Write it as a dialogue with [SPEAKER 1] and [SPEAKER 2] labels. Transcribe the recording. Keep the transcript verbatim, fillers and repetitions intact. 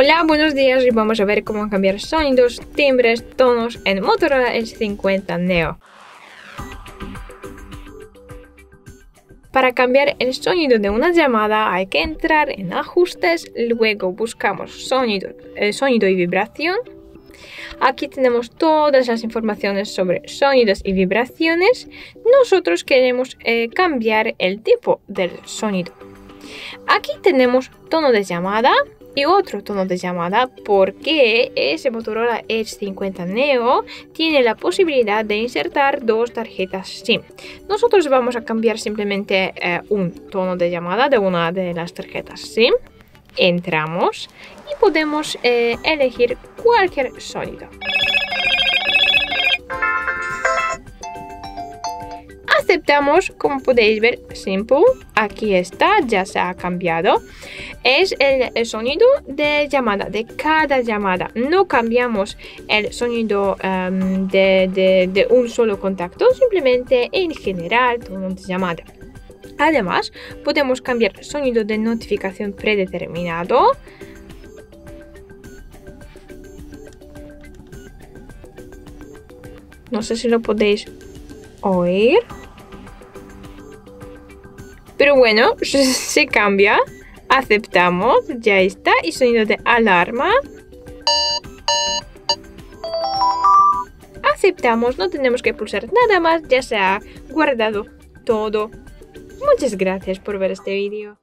[SPEAKER 1] Hola, buenos días y vamos a ver cómo cambiar sonidos, timbres, tonos en Motorola Edge cincuenta Neo. Para cambiar el sonido de una llamada hay que entrar en ajustes, luego buscamos sonido, eh, sonido y vibración. Aquí tenemos todas las informaciones sobre sonidos y vibraciones. Nosotros queremos eh, cambiar el tipo del sonido. Aquí tenemos tono de llamada y otro tono de llamada porque ese Motorola Edge cincuenta Neo tiene la posibilidad de insertar dos tarjetas SIM. Nosotros vamos a cambiar simplemente eh, un tono de llamada de una de las tarjetas SIM. Entramos y podemos eh, elegir cualquier sonido. Aceptamos, como podéis ver, Simple, aquí está, ya se ha cambiado. Es el, el sonido de llamada, de cada llamada. No cambiamos el sonido um, de, de, de un solo contacto, simplemente en general tono de llamada. Además, podemos cambiar el sonido de notificación predeterminado. No sé si lo podéis oír. Pero bueno, se cambia. Aceptamos, ya está. Y sonido de alarma. Aceptamos, no tenemos que pulsar nada más, ya se ha guardado todo. Muchas gracias por ver este vídeo.